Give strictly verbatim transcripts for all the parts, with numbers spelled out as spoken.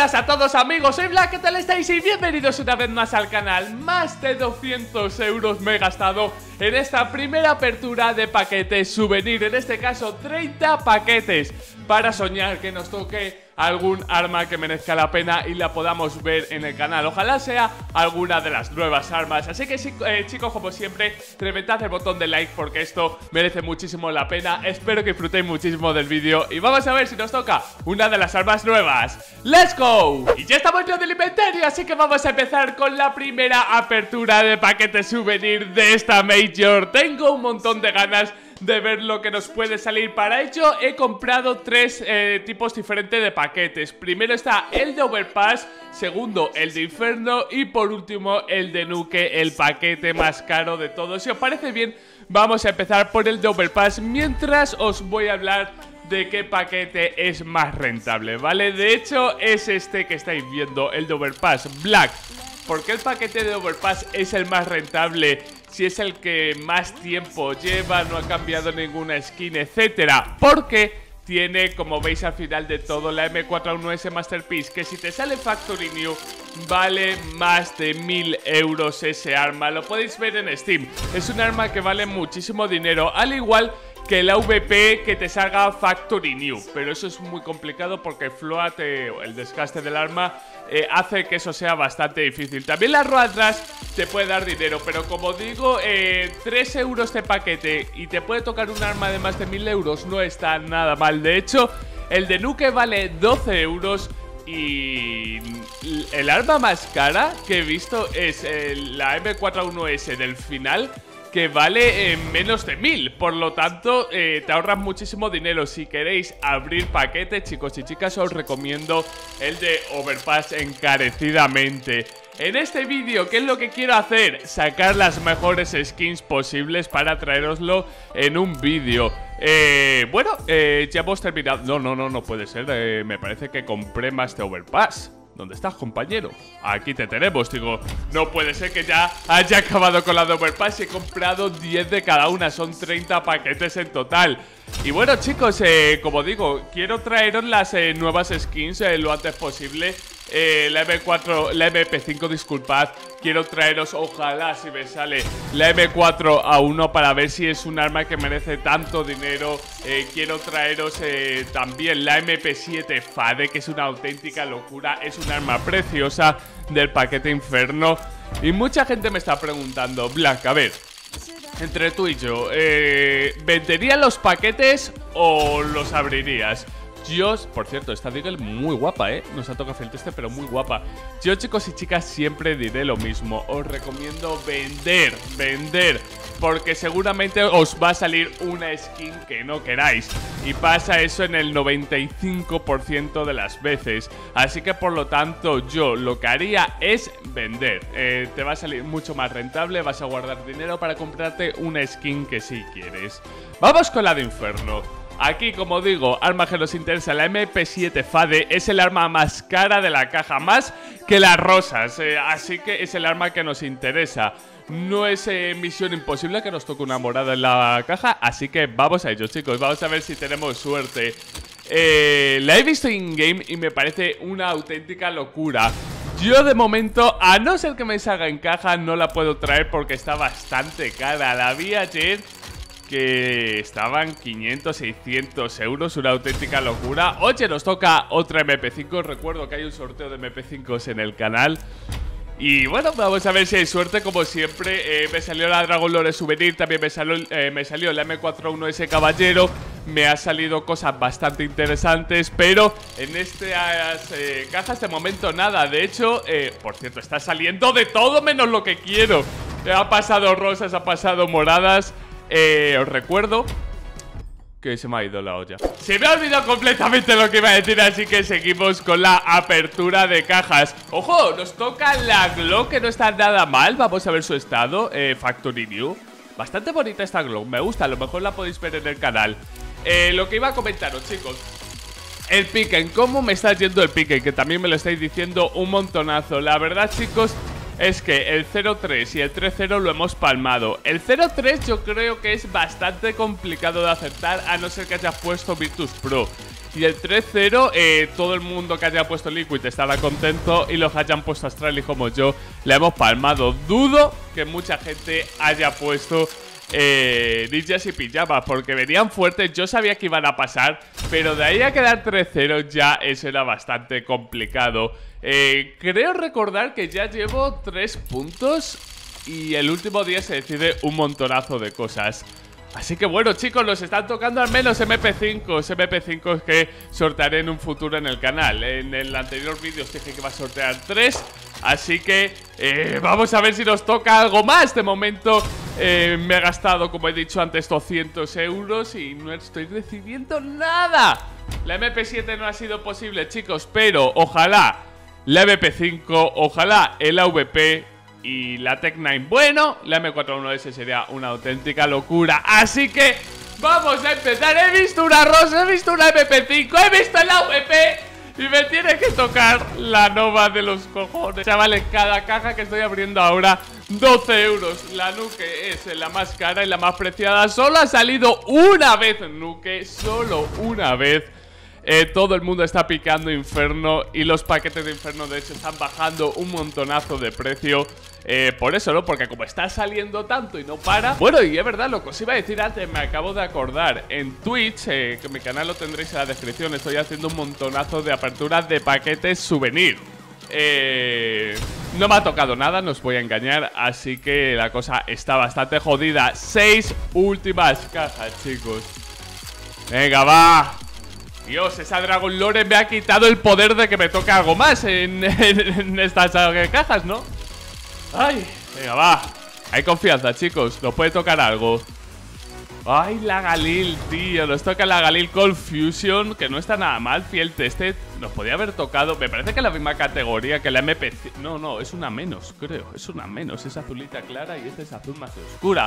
buenas a todos amigos, soy Black, ¿qué tal estáis? Y bienvenidos una vez más al canal. Más de doscientos euros me he gastado en esta primera apertura de paquetes souvenir. En este caso treinta paquetes para soñar que nos toque algún arma que merezca la pena y la podamos ver en el canal. Ojalá sea alguna de las nuevas armas. Así que eh, chicos, como siempre, reventad el botón de like porque esto merece muchísimo la pena. Espero que disfrutéis muchísimo del vídeo y vamos a ver si nos toca una de las armas nuevas. ¡Let's go! Y ya estamos en el inventario, así que vamos a empezar con la primera apertura de paquetes souvenir de esta Major. Tengo un montón de ganas de ver lo que nos puede salir. Para ello he comprado tres eh, tipos diferentes de paquetes. Primero está el de Overpass, segundo el de Inferno y por último el de Nuke, el paquete más caro de todos. Si os parece bien, vamos a empezar por el de Overpass mientras os voy a hablar de qué paquete es más rentable, ¿vale? De hecho es este que estáis viendo, el de Overpass Black. ¿Por qué el paquete de Overpass es el más rentable si es el que más tiempo lleva, no ha cambiado ninguna skin, etcétera? Porque tiene, como veis al final de todo, la M cuatro A uno S Masterpiece, que si te sale Factory New vale más de mil euros ese arma. Lo podéis ver en Steam. Es un arma que vale muchísimo dinero, al igual que el A V P que te salga Factory New, pero eso es muy complicado porque el float, eh, el desgaste del arma, eh, hace que eso sea bastante difícil. También la Road Rush te puede dar dinero, pero como digo, eh, tres euros de paquete y te puede tocar un arma de más de mil euros, no está nada mal. De hecho, el de Nuke vale doce euros y el arma más cara que he visto es eh, la M cuatro A uno S del final, que vale eh, menos de mil. Por lo tanto, eh, te ahorras muchísimo dinero. Si queréis abrir paquetes, chicos y chicas, os recomiendo el de Overpass encarecidamente. En este vídeo, ¿qué es lo que quiero hacer? Sacar las mejores skins posibles para traeroslo en un vídeo. Eh, bueno, eh, ya hemos terminado. No, no, no, no puede ser. Eh, me parece que compré más de Overpass. ¿Dónde estás, compañero? Aquí te tenemos, digo. No puede ser que ya haya acabado con la de Overpass y he comprado diez de cada una. Son treinta paquetes en total. Y bueno, chicos, eh, como digo, quiero traeros las eh, nuevas skins eh, lo antes posible. Eh, la M cuatro, la M P cinco, disculpad. Quiero traeros, ojalá si me sale la M cuatro A uno para ver si es un arma que merece tanto dinero. eh, Quiero traeros eh, también la M P siete Fade, que es una auténtica locura. Es un arma preciosa del paquete Inferno. Y mucha gente me está preguntando, Black, a ver, entre tú y yo, eh, ¿venderías los paquetes o los abrirías? Yo, por cierto, esta Deagle muy guapa, ¿eh? Nos ha tocado el teste, pero muy guapa. Yo, chicos y chicas, siempre diré lo mismo. Os recomiendo vender, vender, porque seguramente os va a salir una skin que no queráis. Y pasa eso en el noventa y cinco por ciento de las veces. Así que, por lo tanto, yo lo que haría es vender. Eh, te va a salir mucho más rentable, vas a guardar dinero para comprarte una skin que sí quieres. Vamos con la de Inferno. Aquí, como digo, arma que nos interesa, la M P siete Fade es el arma más cara de la caja, más que las rosas, eh, así que es el arma que nos interesa. No es eh, misión imposible que nos toque una morada en la caja, así que vamos a ello, chicos, vamos a ver si tenemos suerte. eh, La he visto in-game y me parece una auténtica locura. Yo de momento, a no ser que me salga en caja, no la puedo traer porque está bastante cara. La vi ayer que estaban quinientos, seiscientos euros, una auténtica locura. Oye, nos toca otra M P cinco. Recuerdo que hay un sorteo de M P cinco en el canal. Y bueno, vamos a ver si hay suerte. Como siempre, eh, me salió la Dragon Lore Souvenir. También me salió, eh, me salió la M cuatro A uno S Caballero. Me ha salido cosas bastante interesantes, pero en estas eh, cajas de momento nada. De hecho, eh, por cierto, está saliendo de todo menos lo que quiero. Ha pasado rosas, ha pasado moradas. Eh, os recuerdo que se me ha ido la olla. Se me ha olvidado completamente lo que iba a decir, así que seguimos con la apertura de cajas. ¡Ojo! Nos toca la Glock, que no está nada mal. Vamos a ver su estado. eh, Factory New. Bastante bonita esta Glock, me gusta. A lo mejor la podéis ver en el canal. eh, Lo que iba a comentaros, chicos, el piquen, ¿cómo me está yendo el piquen? Que también me lo estáis diciendo un montonazo. La verdad, chicos, es que el cero tres y el tres cero lo hemos palmado. El cero tres yo creo que es bastante complicado de acertar, a no ser que hayas puesto Virtus Pro. Y el tres cero, eh, todo el mundo que haya puesto Liquid estará contento. Y los que hayan puesto Astralis como yo, le hemos palmado. Dudo que mucha gente haya puesto eh, ninjas y pijamas, porque venían fuertes. Yo sabía que iban a pasar, pero de ahí a quedar tres cero ya eso era bastante complicado. eh, Creo recordar que ya llevo tres puntos y el último día se decide un montonazo de cosas. Así que bueno, chicos, nos están tocando al menos M P cinco, M P cinco que sortearé en un futuro en el canal. En el anterior vídeo os dije que va a sortear tres, así que eh, vamos a ver si nos toca algo más. De momento eh, me he gastado, como he dicho antes, doscientos euros y no estoy recibiendo nada. La M P siete no ha sido posible, chicos, pero ojalá la M P cinco, ojalá el A V P y la Tech nueve. Bueno, la M cuarenta y uno ese sería una auténtica locura. Así que vamos a empezar. He visto una rosa, he visto una M P cinco, he visto el A V P y me tiene que tocar la Nova de los cojones. Chavales, cada caja que estoy abriendo ahora, doce euros. La Nuke es la más cara y la más preciada. Solo ha salido una vez Nuke, solo una vez. Eh, todo el mundo está picando Inferno y los paquetes de Inferno de hecho están bajando un montonazo de precio. eh, Por eso, ¿no? Porque como está saliendo tanto y no para. Bueno, y es verdad, lo que os iba a decir antes, me acabo de acordar. En Twitch, eh, que mi canal lo tendréis en la descripción, estoy haciendo un montonazo de aperturas de paquetes souvenir. Eh, no me ha tocado nada, no os voy a engañar, así que la cosa está bastante jodida. Seis últimas cajas, chicos. Venga, va. Dios, esa Dragon Lore me ha quitado el poder de que me toque algo más en, en, en estas cajas, ¿no? Ay, venga, va. Hay confianza, chicos, nos puede tocar algo. Ay, la Galil, tío. Nos toca la Galil Cold Fusion, que no está nada mal. Fiel Tested, nos podía haber tocado. Me parece que es la misma categoría que la M P C. No, no, es una menos, creo. Es una menos, es azulita clara y esta es azul más oscura.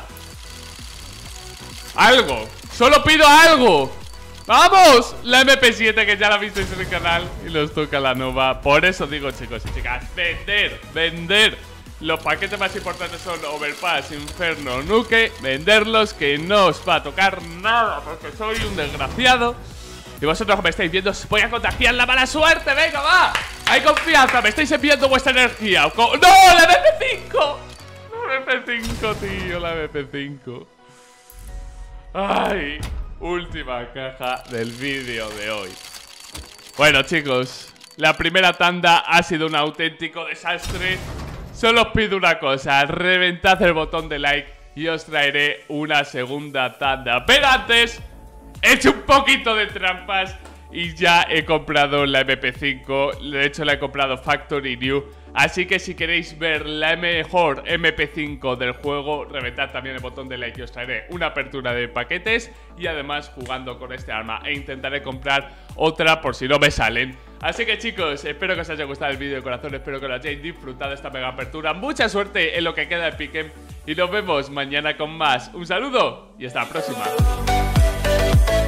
Algo, solo pido algo. ¡Vamos! La M P siete, que ya la visteis en el canal. Y nos toca la Nova. Por eso digo, chicos y chicas, vender, vender. Los paquetes más importantes son Overpass, Inferno, Nuke. Venderlos, que no os va a tocar nada, porque soy un desgraciado. Y vosotros me estáis viendo, os voy a contagiar la mala suerte. ¡Venga, va! Hay confianza, me estáis enviando vuestra energía. ¡No! ¡La M P cinco! La M P cinco, tío, la M P cinco. ¡Ay! Última caja del vídeo de hoy. Bueno, chicos, la primera tanda ha sido un auténtico desastre. Solo os pido una cosa, reventad el botón de like y os traeré una segunda tanda. Pero antes, he hecho un poquito de trampas y ya he comprado la M P cinco. De hecho, la he comprado Factory New. Así que si queréis ver la mejor M P cinco del juego, reventad también el botón de like y os traeré una apertura de paquetes. Y además jugando con este arma, e intentaré comprar otra por si no me salen. Así que chicos, espero que os haya gustado el vídeo de corazón, espero que lo hayáis disfrutado esta mega apertura. Mucha suerte en lo que queda de Piquen y nos vemos mañana con más. Un saludo y hasta la próxima.